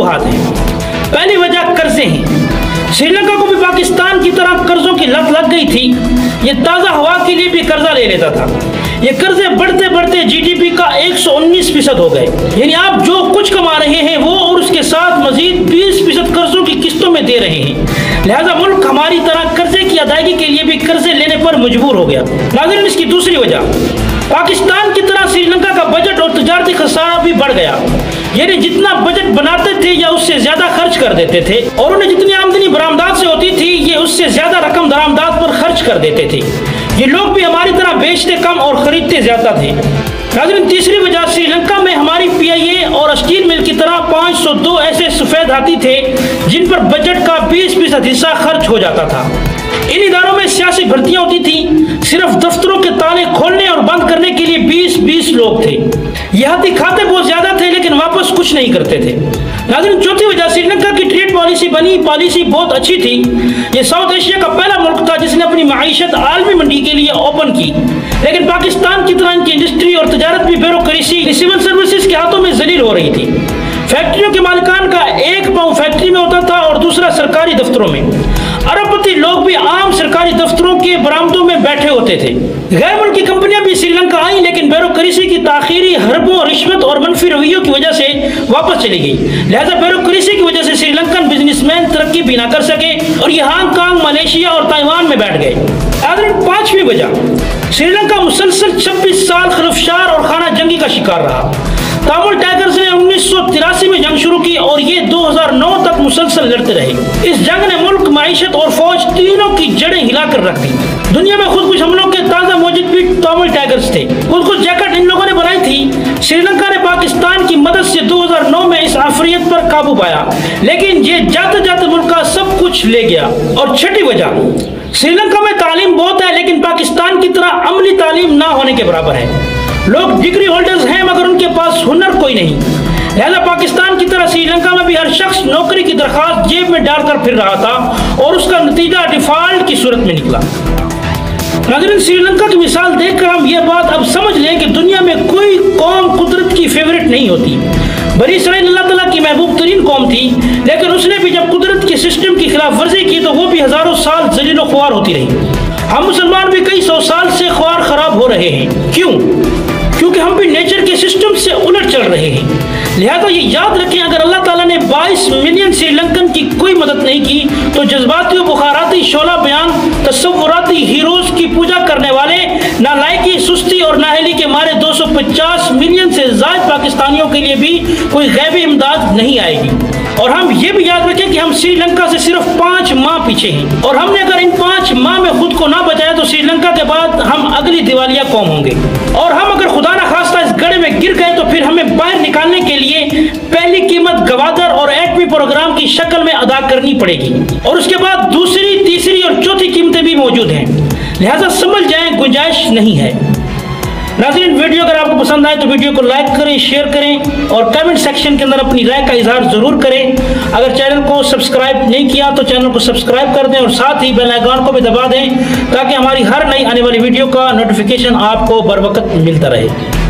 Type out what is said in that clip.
वजूहात हैं। पहली वजह कर्जे हैं। श्रीलंका को भी पाकिस्तान की तरह कर्जों की लत लग गई थी। ये ताज़ा हवा के लिए भी कर्जा ले लेता था। ये कर्जे बढ़ते बढ़ते जीडीपी का 119% हो गए। यानी आप जो कुछ कमा रहे हैं वो और उसके साथ मजीद 20% कर्जों की किस्तों में दे रहे हैं। लिहाजा मुल्क हमारी तरह कर्जे की अदायगी के लिए भी कर्जे लेने पर मजबूर हो गया। नाज़रीन, इसकी दूसरी वजह, पाकिस्तान की तरह श्रीलंका का बजट और तजारती खसारा भी बढ़ गया। यानी जितना बजट बनाते थे या उससे ज्यादा खर्च कर देते थे, और उन्हें जितनी आमदनी बरामदात से होती थी ये उससे ज्यादा रकम दरामदात पर खर्च कर देते थे। ये लोग भी हमारी तरह बेचते कम और खरीदते ज्यादा थे। नाज़रीन, तीसरी वजह, श्रीलंका में हमारी पीआईए और स्टील मिल की तरह 502 ऐसे सफेद हाथी थे जिन पर बजट का 20% हिस्सा खर्च हो जाता था। इन इदारों में सियासी भर्तियां होती थी। सिर्फ दफ्तरों के ताले खोलने और बंद करने के लिए 20-20 लोग थे। यह हाथी खाते बहुत ज्यादा थे लेकिन वापस कुछ नहीं करते थे। नाज़रीन, चौथी वजह, श्रीलंका की ट्रेड पॉलिसी बहुत अच्छी थी। ये साउथ एशिया का पहला मुल्क था जिसने अपनी माईशत आलमी मंडी के लिए ओपन की। लेकिन पाकिस्तान की तरह इनकी इंडस्ट्री और तजारत भी ब्यूरोक्रेसी, सिविल सर्विसेज के हाथों में जलील हो रही थी। फैक्ट्रियों के मालिकान का एक पाँव फैक्ट्री में होता था और दूसरा सरकारी दफ्तरों में। अरबपति लोग भी आम सरकारी दफ्तरों के बरामदों में बैठे होते थे। गैर मुल्की कंपनियां भी श्रीलंका आई लेकिन ब्यूरोक्रेसी की ताखीरी, हरबों, रिश्वत और मनफी रवैयों की वजह से वापस चली गई। लिहाजा ब्यूरोक्रेसी की वजह से श्रीलंकन बिजनेसमैन तरक्की भी ना कर सके और ये हांगकांग, मलेशिया और ताइवान में बैठ गए। पांचवी वजह, श्रीलंका मुसलसल 26 साल खिलफशार और खाना जंगी का शिकार रहा। तमिल टाइगर्स ने 1983 में जंग शुरू की और ये 2009 तक मुसलसल लड़ते रहे। इस जंग ने मुल्क, माईशत और फौज तीनों की जड़ें हिलाकर रख दी। दुनिया में खुदकुश हमलों के ताज़ा मौजूद भी तमिल टाइगर्स थे। खुदकुश जैकेट इन लोगों ने बनाई थी। श्रीलंका ने पाकिस्तान की मदद से 2009 में इस आफरियत पर काबू पाया, लेकिन ये जाते जाते मुल्क का सब कुछ ले गया। और छठी वजह, श्रीलंका में तालीम बहुत है लेकिन पाकिस्तान की तरह अमली तालीम ना होने के बराबर है। लोग डिग्री होल्डर्स हैं मगर उनके पास हुनर कोई नहीं। लिहाजा पाकिस्तान की तरह श्रीलंका में भी हर शख्स नौकरी की दरखास्त जेब में डालकर फिर रहा था और उसका नतीजा डिफॉल्ट की सूरत में निकला। नाज़रीन, श्रीलंका की मिसाल देखकर हम यह बात अब समझ लें कि दुनिया में कोई कौम कुदरत की फेवरेट नहीं होती। बनी इसराइल अल्लाह ताला की महबूब तरीन कौम थी, लेकिन उसने भी जब कुदरत के सिस्टम की खिलाफ वर्जी की तो वो भी हजारों साल जलीलो ख्वार होती रही। हम मुसलमान भी कई सौ साल से ख्वार खराब हो रहे हैं। क्यों? क्योंकि हम भी नेचर के सिस्टम से उलट चल रहे हैं। लिहाजा ये याद रखें, अगर अल्लाह ताला ने 22 मिलियन श्रीलंकन की कोई मदद नहीं की तो जज्बाती, बुखाराती, शोला बयान, तस्वुराती हीरोज की पूजा करने वाले, नालायकी, सुस्ती और नाहली के मारे 250 मिलियन से ज्यादा पाकिस्तानियों के लिए भी कोई गैबी इमदाद नहीं आएगी। और हम ये भी याद रखें कि हम श्रीलंका से सिर्फ 5 माह पीछे हैं और हमने अगर इन 5 माह में खुद को ना बचाया तो श्रीलंका के बाद हम अगली दिवालिया कौम होंगे। और हम अगर खुदा ना खास्ता इस गड्ढे में गिर गए तो फिर हमें बाहर निकालने के लिए पहली कीमत गवादर और एटमी प्रोग्राम की शक्ल में अदा करनी पड़ेगी और उसके बाद दूसरी, तीसरी और चौथी कीमतें भी मौजूद हैं। लिहाजा समझ जाएं, गुंजाइश नहीं है। नाज़रीन, वीडियो अगर आपको पसंद आए तो वीडियो को लाइक करें, शेयर करें और कमेंट सेक्शन के अंदर अपनी राय का इजहार जरूर करें। अगर चैनल को सब्सक्राइब नहीं किया तो चैनल को सब्सक्राइब कर दें और साथ ही बेल आइकन को भी दबा दें ताकि हमारी हर नई आने वाली वीडियो का नोटिफिकेशन आपको बर वक्त मिलता रहे।